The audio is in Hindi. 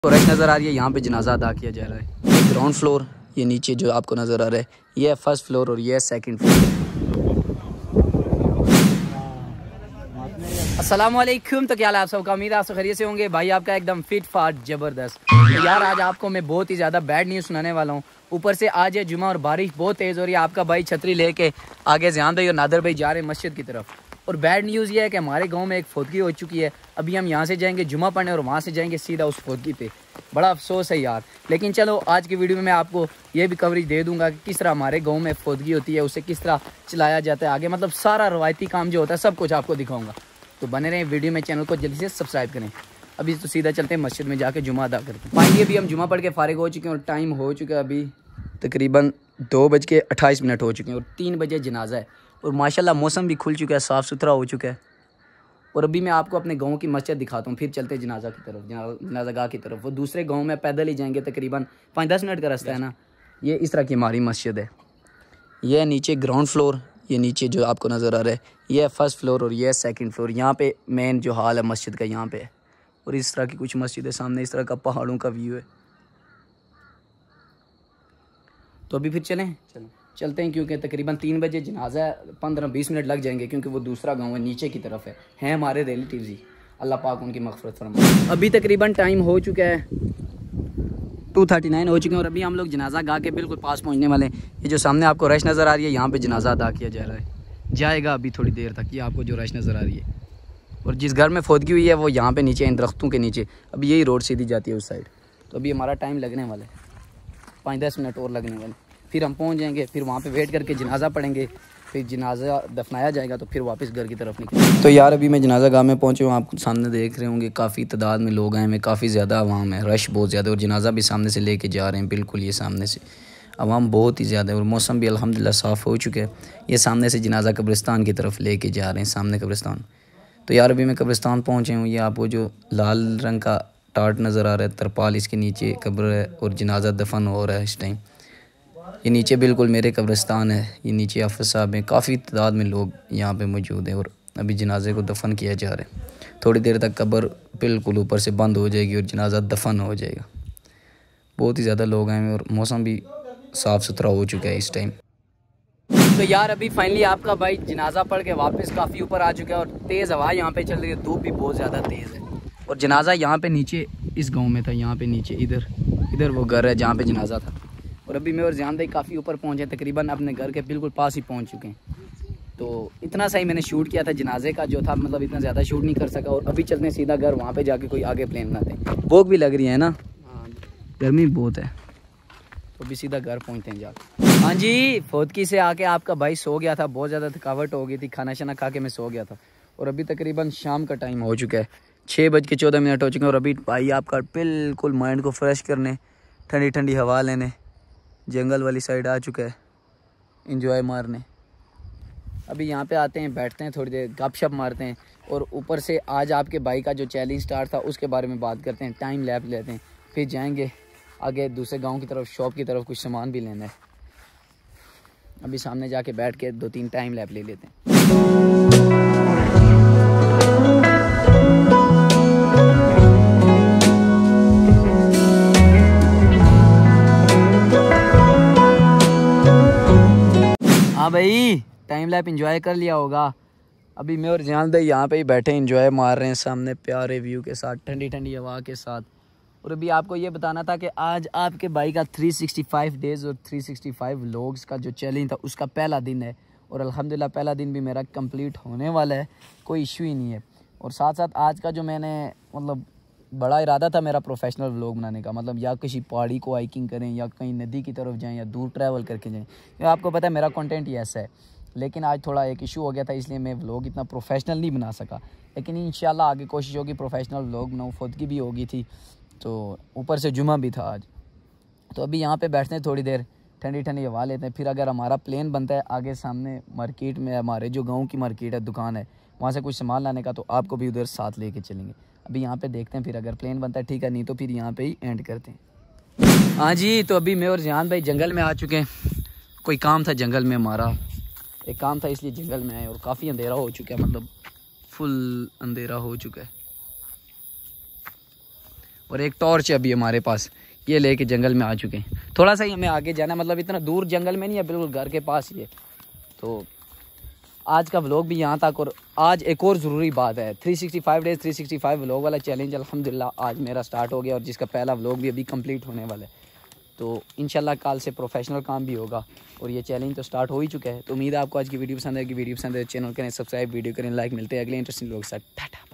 तो रश नज़र आ रही है, यहाँ पे जनाजा अदा किया जा रहा है। ये ग्राउंड फ्लोर, ये नीचे जो आपको नज़र आ रहा है ये है फर्स्ट फ्लोर और ये है सेकंड फ्लोर। अस्सलाम वालेकुम। तो क्या हाल है आप सबका? उम्मीद है आप सब खैरियत से होंगे। भाई आपका एकदम फिट फाट ज़बरदस्त। तो यार आज आपको मैं बहुत ही ज़्यादा बैड न्यूज़ सुनाने वाला हूँ। ऊपर से आज है जुमा और बारिश बहुत तेज़ हो रही है। आपका भाई छतरी लेके आगे ज़ियान भाई और नादर भाई जा रहे हैं मस्जिद की तरफ। और बैड न्यूज़ ये है कि हमारे गांव में एक फौतगी हो चुकी है। अभी हम यहाँ से जाएंगे जुमा पढ़ने और वहाँ से जाएंगे सीधा उस फौतगी पे। बड़ा अफसोस है यार, लेकिन चलो आज की वीडियो में मैं आपको ये भी कवरेज दे दूंगा कि किस तरह हमारे गांव में फौतगी होती है, उसे किस तरह चलाया जाता है आगे, मतलब सारा रवायती काम जो होता है सब कुछ आपको दिखाऊंगा। तो बने रहें वीडियो में, चैनल को जल्दी से सब्सक्राइब करें। अभी तो सीधा चलते हैं मस्जिद में जाके जुमा अदा करते हैं। फाइनली अभी हम जुमा पढ़ के फारिग हो चुके हैं और टाइम हो चुका है अभी तकरीबन 2:28 हो चुके हैं और 3 बजे जनाजा है। और माशाल्लाह मौसम भी खुल चुका है, साफ़ सुथरा हो चुका है। और अभी मैं आपको अपने गांव की मस्जिद दिखाता हूँ, फिर चलते हैं जनाजा की तरफ, जनाजा गाह की तरफ। वो दूसरे गांव में पैदल ही जाएंगे, तकरीबन 5-10 मिनट का रास्ता है ना। ये इस तरह की हमारी मस्जिद है। ये है नीचे ग्राउंड फ्लोर, ये नीचे जो आपको नज़र आ रहा है ये है फर्स्ट फ्लोर और ये है सेकंड फ्लोर। यहाँ पे मेन जो हाल है मस्जिद का यहाँ पे है। और इस तरह की कुछ मस्जिद है सामने, इस तरह का पहाड़ों का व्यू है। तो अभी फिर चलते हैं क्योंकि तकरीबन 3 बजे जनाजा है। 15-20 मिनट लग जाएंगे क्योंकि वो दूसरा गांव है, नीचे की तरफ है हमारे रिलेटिव्स ही। अल्लाह पाक उनकी मग़फ़िरत फरमाए। अभी तकरीबन टाइम हो चुका है 2:39 हो चुके हैं और अभी हम लोग जनाजा गाह के बिल्कुल पास पहुंचने वाले हैं। ये जो सामने आपको रश नज़र आ रही है यहाँ पे जनाजा अदा किया जा रहा है, जाएगा अभी थोड़ी देर तक। ये आपको जो रश नज़र आ रही है और जिस घर में फौतगी हुई है वो यहाँ पे नीचे इन दरख्तों के नीचे। अभी यही रोड सीधी जाती है उस साइड। तो अभी हमारा टाइम लगने वाला है, 5-10 मिनट और लगने वाले, फिर हम पहुँच जाएंगे। फिर वहाँ पे वेट करके जनाजा पढ़ेंगे, फिर जनाजा दफनाया जाएगा तो फिर वापस घर की तरफ निकलेंगे। तो यार अभी मैं जनाजा गाह में पहुँचे हूँ, आप सामने देख रहे होंगे काफ़ी तादाद में लोग आए हैं, काफ़ी ज़्यादा आवाम है, रश बहुत ज़्यादा। और जनाजा भी सामने से लेके जा रहे हैं, बिल्कुल ये सामने से आवाम बहुत ही ज़्यादा है। और मौसम भी अल्हम्दुलिल्लाह साफ़ हो चुका है। ये सामने से जनाजा कब्रिस्तान की तरफ लेके जा रहे हैं, सामने कब्रिस्तान। तो यार अभी मैं कब्रिस्तान पहुँचे हूँ। ये आपको जो लाल रंग का टाट नज़र आ रहा है, तरपाल, इसके नीचे कब्र है और जनाजा दफन हो रहा है इस टाइम। ये नीचे बिल्कुल मेरे कब्रिस्तान है, ये नीचे हाफ़िज़ साहब हैं, काफ़ी तादाद में लोग यहाँ पे मौजूद हैं। और अभी जनाजे को दफन किया जा रहा है। थोड़ी देर तक कब्र बिल्कुल ऊपर से बंद हो जाएगी और जनाजा दफन हो जाएगा। बहुत ही ज़्यादा लोग आए हैं और मौसम भी साफ़ सुथरा हो चुका है इस टाइम। तो यार अभी फाइनली आपका भाई जनाजा पढ़ के वापस काफ़ी ऊपर आ चुका है और तेज़ हवा यहाँ पे चल रही है, धूप भी बहुत ज़्यादा तेज़ है। और जनाजा यहाँ पे नीचे इस गाँव में था, यहाँ पे नीचे इधर वो घर है जहाँ पे जनाजा था। और अभी मैं और ज़ियान भाई काफ़ी ऊपर पहुँचे, तकरीबन अपने घर के बिल्कुल पास ही पहुँच चुके हैं। तो इतना सही मैंने शूट किया था जनाजे का जो था, मतलब इतना ज़्यादा शूट नहीं कर सका। और अभी चलते हैं सीधा घर, वहाँ पे जाके कोई आगे प्लान बनाते हैं। भूख भी लग रही है ना, गर्मी बहुत है। तो अभी सीधा घर पहुँचते हैं जाकर। हाँ जी, फौतगी से आके आपका भाई सो गया था, बहुत ज़्यादा थकावट हो गई थी, खाना शाना खा के मैं सो गया था। और अभी तकरीबन शाम का टाइम हो चुका है, 6:14 हो चुके हैं। और अभी भाई आपका बिल्कुल माइंड को फ्रेश करने, ठंडी ठंडी हवा लेने जंगल वाली साइड आ चुका है, एंजॉय मारने। अभी यहाँ पे आते हैं, बैठते हैं, थोड़ी देर गपशप मारते हैं। और ऊपर से आज आपके भाई का जो चैलेंज स्टार्ट था उसके बारे में बात करते हैं, टाइम लैप लेते हैं। फिर जाएंगे आगे दूसरे गांव की तरफ, शॉप की तरफ, कुछ सामान भी लेना है। अभी सामने जाके बैठ के 2-3 टाइम लैप ले लेते हैं। हाँ भाई, टाइम लैप एंजॉय कर लिया होगा। अभी मैं और ज़ियान भाई यहाँ पे ही बैठे एंजॉय मार रहे हैं सामने प्यारे व्यू के साथ, ठंडी ठंडी हवा के साथ। और अभी आपको ये बताना था कि आज आपके भाई का 365 डेज़ और 365 व्लॉग्स का जो चैलेंज था उसका पहला दिन है। और अल्हम्दुलिल्लाह पहला दिन भी मेरा कंप्लीट होने वाला है, कोई इशू ही नहीं है। और साथ साथ आज का जो मैंने मतलब बड़ा इरादा था मेरा प्रोफेशनल व्लॉग बनाने का, मतलब या किसी पहाड़ी को हाइकिंग करें या कहीं नदी की तरफ जाएं या दूर ट्रैवल करके जाएं। ये आपको पता है मेरा कंटेंट ही ऐसा है। लेकिन आज थोड़ा एक इशू हो गया था, इसलिए मैं व्लॉग इतना प्रोफेशनल नहीं बना सका। लेकिन इंशाल्लाह आगे कोशिश होगी प्रोफेशनल व्लॉग बनाऊँ। फौतगी भी होगी थी तो ऊपर से जुमा भी था आज। तो अभी यहाँ पे बैठते हैं, थोड़ी देर ठंडी ठंडी हवा लेते हैं। फिर अगर हमारा प्लान बनता है आगे सामने मार्केट में, हमारे जो गांव की मार्केट है, दुकान है, वहाँ से कुछ सामान लाने का, तो आपको भी उधर साथ लेके चलेंगे। अभी यहाँ पे देखते हैं, फिर अगर प्लान बनता है ठीक है, नहीं तो फिर यहाँ पे ही एंड करते हैं। हाँ जी, तो अभी मैं और ज़ियान भाई जंगल में आ चुके हैं। कोई काम था जंगल में, हमारा एक काम था इसलिए जंगल में आए। और काफ़ी अंधेरा हो चुका है, मतलब फुल अंधेरा हो चुका है। और एक टॉर्च है अभी हमारे पास, ये लेके जंगल में आ चुके हैं। थोड़ा सा ही हमें आगे जाना है, मतलब इतना दूर जंगल में नहीं है, बिल्कुल घर के पास ही है। तो आज का व्लॉग भी यहाँ तक। और आज एक और ज़रूरी बात है, 365 डेज़ 365 व्लॉग वाला चैलेंज अल्हम्दुलिल्लाह आज मेरा स्टार्ट हो गया, और जिसका पहला व्लॉग भी अभी कंप्लीट होने वाला है। तो इंशाल्लाह कल से प्रोफेशनल काम भी होगा, और ये चैलेंज तो स्टार्ट हो ही चुका है। तो उम्मीद है आपको आज की वीडियो पसंद है। वीडियो पसंद है चैनल करें सब्सक्राइब, वीडियो करें लाइक। मिलते हैं अगले इंटरेस्टिंग व्लॉग के साथ। टाटा।